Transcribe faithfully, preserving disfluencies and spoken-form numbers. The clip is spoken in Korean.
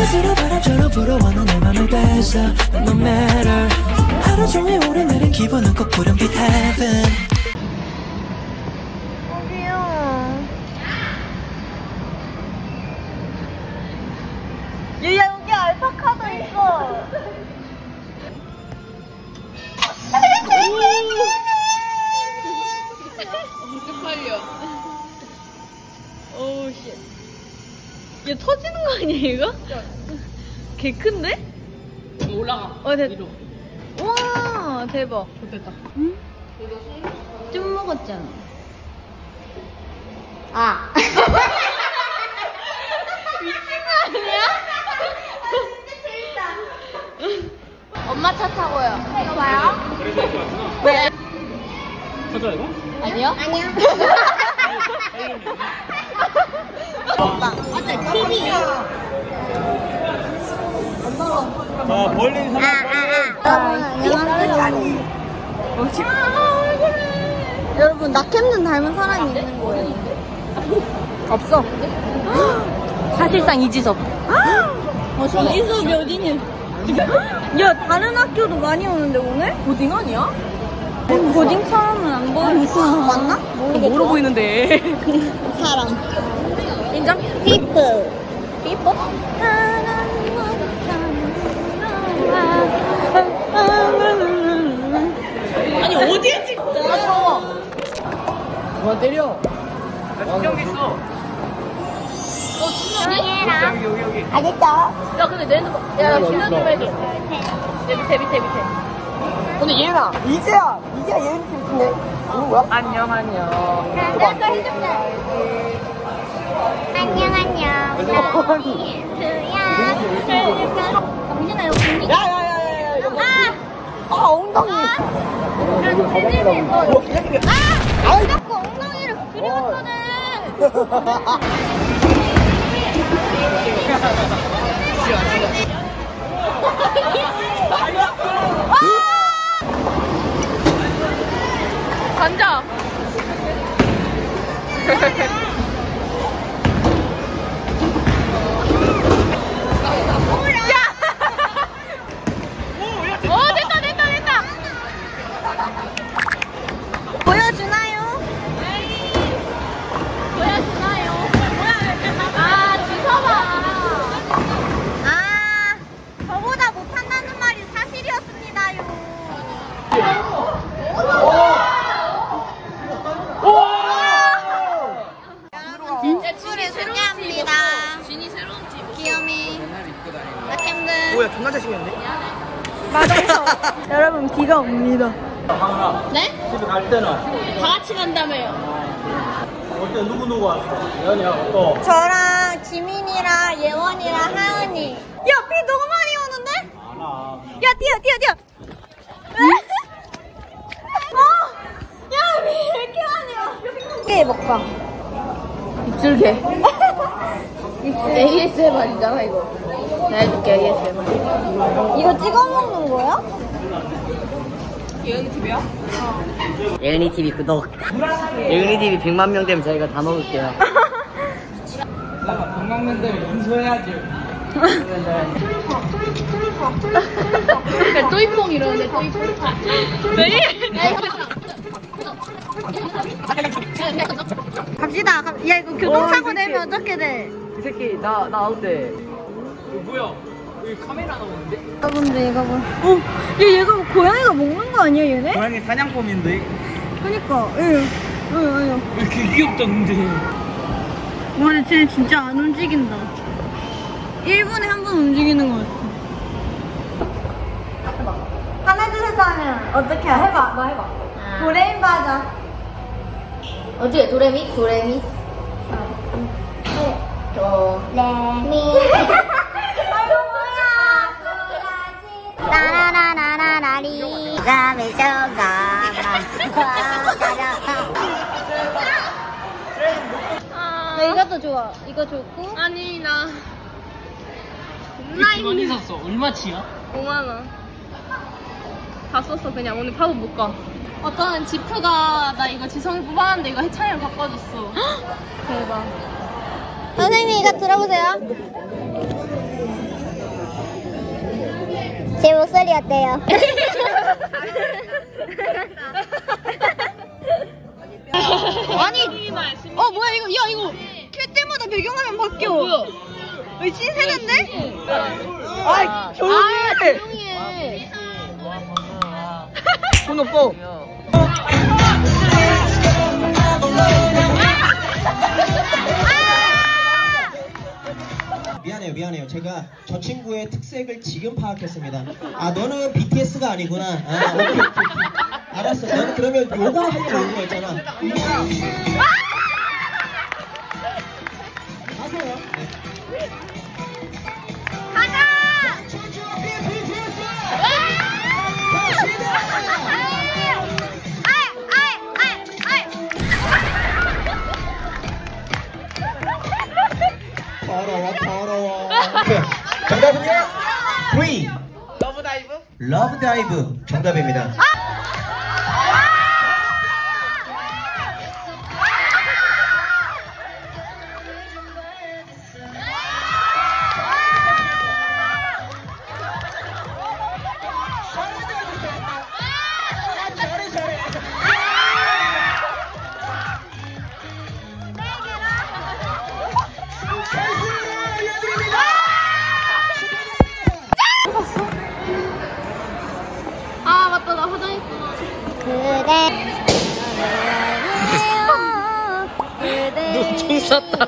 스스로 바람처럼 불어와 너 내 맘을 뺏어 No matter 하루 종일 오래 내린 기분은 꼭 구름빛 heaven. 어 귀여워. 얘야 여기 알파카도 있어. 쪽팔려. 오우 씨. 얘 터지는 거 아니야 이거? 개 큰데? 올라가. 어 됐. 위로. 와 대박. 됐다. 응? 좀 먹었잖아. 아. 미친 거 아니야? 진짜 재밌다. 엄마 차 타고요. 이거 봐요. 왜? 터져 이거? 아니요? 아니요. 오빠. 어째 티비. 자 벌린 사람 아, 안녕하세요. 여러분, 낙햄든 닮은 사람이 있는 거예요. 없어. 사실상 이지섭. 이지섭이 어디니? 야, 다른 학교도 많이 오는데 오늘? 고딩 아니야? 고딩처럼은 안 보이고 맞나? 뭐로 보이는데? 사람. 인정? 피플. 삐뽀? 아니 어디에 찍자? 그만 때려. 나 충전기 있어. 어 충전기? 여기 여기 여기. 알겠죠? 야 근데 내 핸드폰 야나 충전 좀 해줘. 내 밑에 밑에 밑에. 근데 얘나 이제야 이제야 얘는 팀인데 누구야? 안녕 안녕. 내가 해줄게. 안녕, 안녕. 정신아, 이거 공기. 야야야야야. 아! 아 엉덩이. 아! 아! 자꾸 엉덩이를 그리웠거든. 간자. 어 됐다 됐다 됐다. 보여주나요? 보여주나요? 아 주워봐. 아, 저보다 못한다는 말이 사실이었습니다요. 진짜 를 소개합니다. 진이 새로운 집. 귀요미. 낙햄든. 뭐야 존나 잘생겼네. 마동석. 여러분, 비가 옵니다. 강은아 네? 집에 갈 때는 다 같이 간다며요. 올 때 누구 누구 왔어? 연이야 또. 저랑 지민이랑 예원이랑 하은이. 야, 비 너무 많이 오는데? 안아. 야, 뛰어, 뛰어, 뛰어. 어? 야, 비 왜 이렇게 많이 와? 깨 먹방. 입술개. 에이에스엠알이잖아 이거. 나 해줄게 에이에스엠알. 이거 찍어 먹는 거야? 예은이 티비야? 예은이 티비 구독. 예은이 티비 백만 명 되면 저희가 다 먹을게요. 내가 건강면 되면 인수해야지. 그러니까 또이뽕 이러는데 또이뽕. 네? 갑시다. 가- 야, 이거 교통사고 내면 어떻게 돼? 이 새끼 나 나 아웃돼. 이거 뭐야? 여기 카메라 나오는데? 여러분들 이거 봐. 어, 야, 얘가 뭐 고양이가 먹는 거 아니야, 얘네? 고양이 사냥범인데? 그니까, 예. 응, 응, 왜 이렇게 귀엽다 근데? 응. 와, 근데 쟤 진짜 안 움직인다. 일 분에 한 번 움직이는 거 같아. 하나, 둘, 셋 하면 어떻게 해? 해봐, 너 해봐. 도레미 하자. 어떻게 도레미? 도레미? 도레미. 아이고, 뭐야. 나나나나나나리. 감에 저가. 나 이것도 좋아. 이거 좋고. 아니 나 왜 이렇게 많이 샀어? 얼마치야? 오만 원. 다 썼어 그냥 오늘 파고 못 가. 어떤 지프가 나 이거 지성이 뽑았는데 이거 해찬이랑 바꿔줬어. 대박. 선생님 이거 들어보세요. 제 목소리 어때요? 아니, 어 뭐야 이거, 야 이거 킬 때마다 배경화면 바뀌어. 뭐야? 왜 신세계인데? 아 조용히 해. 조용히 해. 손 오빠. 미안해요, 미안해요. 제가 저 친구의 특색을 지금 파악했습니다. 아, 너는 비티에스가 아니구나. 아, 오케이, 오케이, 오케이. 알았어. 너는 그러면 요거 하려고 온 거였잖아. 가세요. 네. 더러워, 더러워. 오케이. 정답은요? 삼. 러브 다이브? 러브 다이브. 정답입니다. 아 맞다 나 화장했구나. 그대 총 쐈다.